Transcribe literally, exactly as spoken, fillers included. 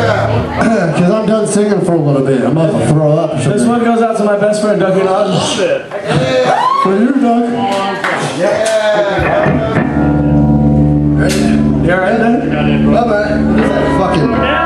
Because I'm done singing for a little bit. I'm about to throw up. This one goes out to my best friend, Dougie Naughton. For you, Doug. Yeah. You alright, man? Bye-bye. Fucking...